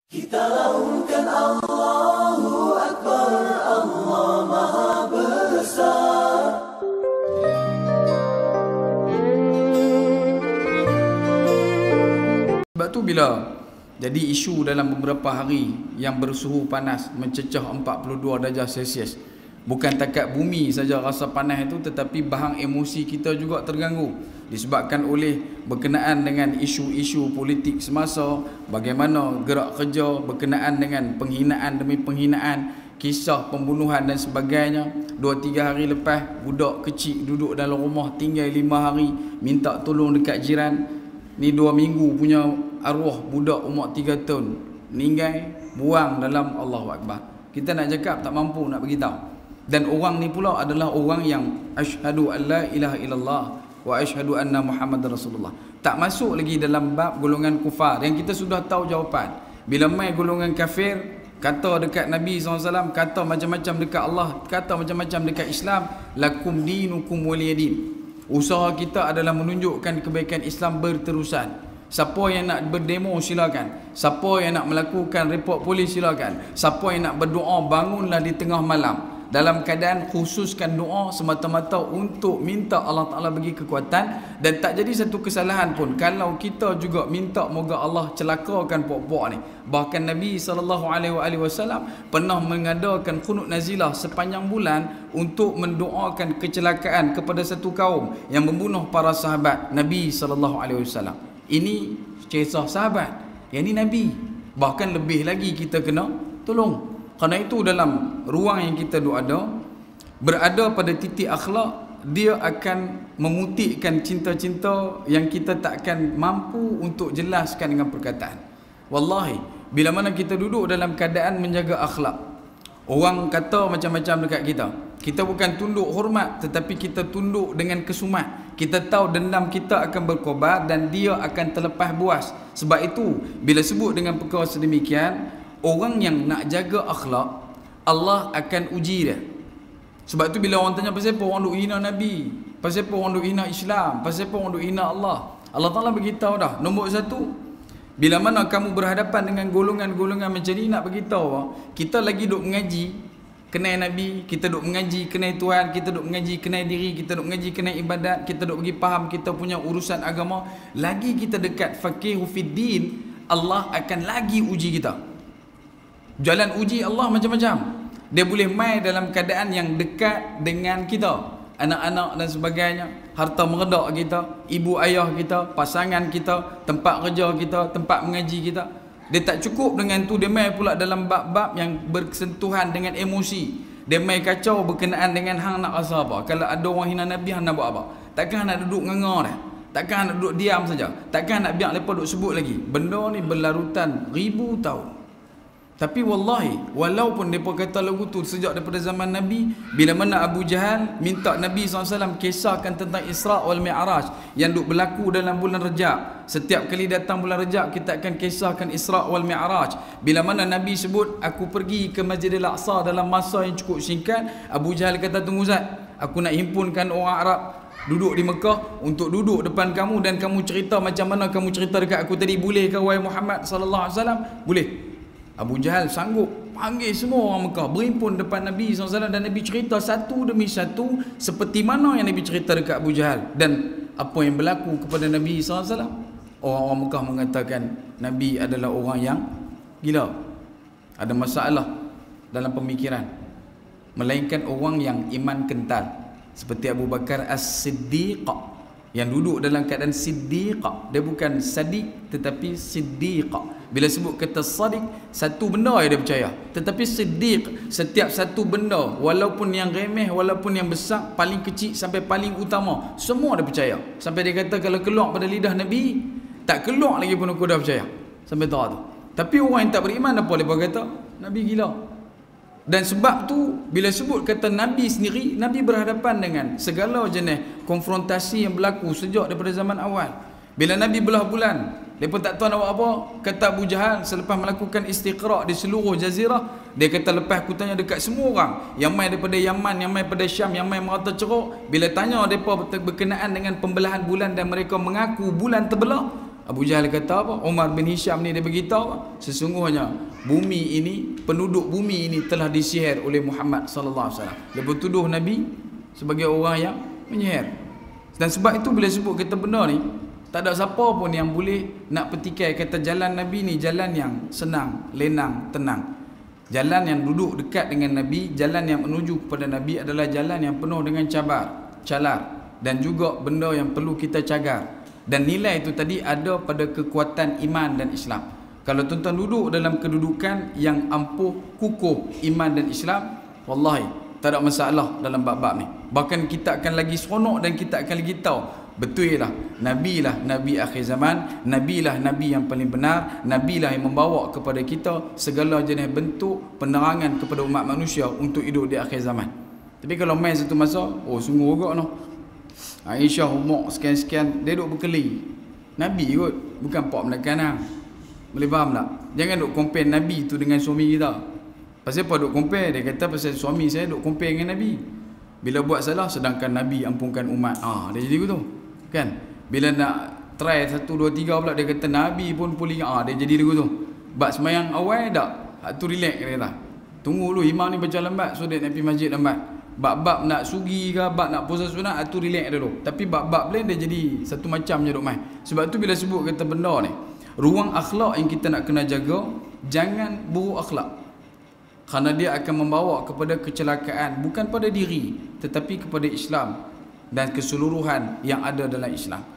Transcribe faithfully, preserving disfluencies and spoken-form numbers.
Kita laungkan Allahu Akbar, Allah Maha Besar. Sebab tu bila jadi isu dalam beberapa hari yang bersuhu panas mencecah empat puluh dua darjah Celsius, bukan takat bumi saja rasa panas itu, tetapi bahang emosi kita juga terganggu disebabkan oleh berkenaan dengan isu-isu politik semasa, bagaimana gerak kerja berkenaan dengan penghinaan demi penghinaan, kisah pembunuhan dan sebagainya. Dua tiga hari lepas budak kecil duduk dalam rumah tinggal lima hari minta tolong dekat jiran. Ni dua minggu punya arwah budak umur tiga tahun meninggal buang dalam Allahu Akbar. Kita nak cakap tak mampu nak beritahu. Dan orang ni pula adalah orang yang asyhadu an la ilaha illallah wa asyhadu anna Muhammadar Rasulullah. Tak masuk lagi dalam bab golongan kufar yang kita sudah tahu jawapan. Bila mai golongan kafir, kata dekat Nabi sallallahu alaihi wasallam, kata macam-macam dekat Allah, kata macam-macam dekat Islam, lakum dinukum waliyadin. Usaha kita adalah menunjukkan kebaikan Islam berterusan. Siapa yang nak berdemo silakan. Siapa yang nak melakukan report polis silakan. Siapa yang nak berdoa bangunlah di tengah malam dalam keadaan khususkan doa semata-mata untuk minta Allah Ta'ala bagi kekuatan. Dan tak jadi satu kesalahan pun kalau kita juga minta moga Allah celakakan puak-puak ni. Bahkan Nabi sallallahu alaihi wasallam pernah mengadakan qunut nazilah sepanjang bulan untuk mendoakan kecelakaan kepada satu kaum yang membunuh para sahabat Nabi sallallahu alaihi wasallam. Ini kisah sahabat, yang ini Nabi. Bahkan lebih lagi kita kena tolong. Kerana itu dalam ruang yang kita ada, berada pada titik akhlak, dia akan memutihkan cinta-cinta yang kita takkan mampu untuk jelaskan dengan perkataan. Wallahi, bila mana kita duduk dalam keadaan menjaga akhlak, orang kata macam-macam dekat kita, kita bukan tunduk hormat, tetapi kita tunduk dengan kesumat. Kita tahu dendam kita akan berkobar dan dia akan terlepas buas. Sebab itu bila sebut dengan perkara sedemikian, orang yang nak jaga akhlak, Allah akan uji dia. Sebab tu bila orang tanya pasal apa orang duk hina Nabi, pasal apa orang duk hina Islam, pasal apa orang duk hina Allah, Allah Ta'ala beritahu dah. Nombor satu, bila mana kamu berhadapan dengan golongan-golongan macam ni, nak beritahu kita lagi duk mengaji kenal Nabi, kita duk mengaji kenal Tuhan, kita duk mengaji kenal diri, kita duk mengaji kenal ibadat, kita duk bagi faham kita punya urusan agama, lagi kita dekat faqihu fid din, Allah akan lagi uji kita. Jalan uji Allah macam-macam. Dia boleh mai dalam keadaan yang dekat dengan kita, anak-anak dan sebagainya, harta meredak kita, ibu ayah kita, pasangan kita, tempat kerja kita, tempat mengaji kita. Dia tak cukup dengan tu, dia mai pula dalam bab-bab yang bersentuhan dengan emosi. Dia mai kacau berkenaan dengan hang nak rasa apa. Kalau ada orang hina Nabi, hang nak buat apa? Takkan nak duduk ngengah dah? Takkan nak duduk diam saja? Takkan nak biar mereka duduk sebut lagi? Benda ni berlarutan ribu tahun. Tapi wallahi, walaupun mereka kata lagu tu sejak daripada zaman Nabi, bila mana Abu Jahal minta Nabi sallallahu alaihi wasallam kisahkan tentang Isra' wal Mi'raj yang duk berlaku dalam bulan Rejab. Setiap kali datang bulan Rejab, kita akan kisahkan Isra' wal Mi'raj. Bila mana Nabi sebut, aku pergi ke Masjidil Aqsa dalam masa yang cukup singkat, Abu Jahal kata, tunggu Zat, aku nak himpunkan orang Arab duduk di Mekah untuk duduk depan kamu dan kamu cerita macam mana kamu cerita dekat aku tadi. Boleh ke wahai Muhammad sallallahu alaihi wasallam? Boleh. Abu Jahal sanggup panggil semua orang Mekah berhimpun depan Nabi sallallahu alaihi wasallam dan Nabi cerita satu demi satu seperti mana yang Nabi cerita dekat Abu Jahal dan apa yang berlaku kepada Nabi sallallahu alaihi wasallam. Orang-orang Mekah mengatakan Nabi adalah orang yang gila, ada masalah dalam pemikiran, melainkan orang yang iman kental seperti Abu Bakar As-Siddiq yang duduk dalam keadaan siddiq. Dia bukan sadiq tetapi siddiq. Bila sebut kata sadiq, satu benda yang dia percaya. Tetapi siddiq, setiap satu benda, walaupun yang remeh, walaupun yang besar, paling kecil sampai paling utama, semua dia percaya. Sampai dia kata kalau keluar pada lidah Nabi, tak keluar lagi pun aku dah percaya. Sampai tahu tu. Tapi orang yang tak beriman apa dia kata? Nabi gila. Dan sebab tu bila sebut kata Nabi sendiri, Nabi berhadapan dengan segala jenis konfrontasi yang berlaku sejak daripada zaman awal. Bila Nabi belah bulan, mereka tak tahu nak buat apa. Kata Abu Jahal selepas melakukan istiqra' di seluruh jazirah, dia kata lepas aku tanya dekat semua orang yang main daripada Yaman, yang main daripada Syam, yang main merata ceruk, bila tanya mereka berkenaan dengan pembelahan bulan dan mereka mengaku bulan terbelah, Abu Jahal kata apa? Umar bin Hisham ni dia beritahu apa? Sesungguhnya bumi ini, penduduk bumi ini telah disihir oleh Muhammad sallallahu alaihi wasallam. Dia bertuduh Nabi sebagai orang yang menyihir. Dan sebab itu bila sebut kata benda ni, tak ada siapa pun yang boleh nak petikai kata jalan Nabi ni jalan yang senang, lenang, tenang. Jalan yang duduk dekat dengan Nabi, jalan yang menuju kepada Nabi adalah jalan yang penuh dengan cabar, calar dan juga benda yang perlu kita cagar. Dan nilai itu tadi ada pada kekuatan iman dan Islam. Kalau tuan-tuan duduk dalam kedudukan yang ampuh, kukuh iman dan Islam, wallahi tak ada masalah dalam bab-bab ni. Bahkan kita akan lagi seronok dan kita akan lagi tahu betul lah Nabi lah Nabi akhir zaman, Nabi lah Nabi yang paling benar, Nabi lah yang membawa kepada kita segala jenis bentuk penerangan kepada umat manusia untuk hidup di akhir zaman. Tapi kalau main satu masa, oh sungguh agak noh. Aisyah umur sekian-sekian dia duduk berkeli. Nabi kot, bukan pak Melayu. Boleh faham tak? Jangan duk compare Nabi tu dengan suami kita. Pasal apa duk compare? Dia kata pasal suami saya duk compare dengan Nabi. Bila buat salah sedangkan Nabi ampunkan umat. Ah, dia jadi begitu. Kan? Bila nak try satu dua tiga pula dia kata Nabi pun pulih. Ah, dia jadi begitu. Bab semayang awal tak? Hak tu relax dia kata. Tunggu dulu imam ni baca lambat so dia nak pergi masjid lambat. Bab-bab nak sugi ke, bab nak puasa sunat, itu relax dulu. Tapi bab-bab lain dia jadi satu macam je duk main. Sebab tu bila sebut kata benda ni, ruang akhlak yang kita nak kena jaga, jangan buruk akhlak. Kerana dia akan membawa kepada kecelakaan, bukan pada diri, tetapi kepada Islam dan keseluruhan yang ada dalam Islam.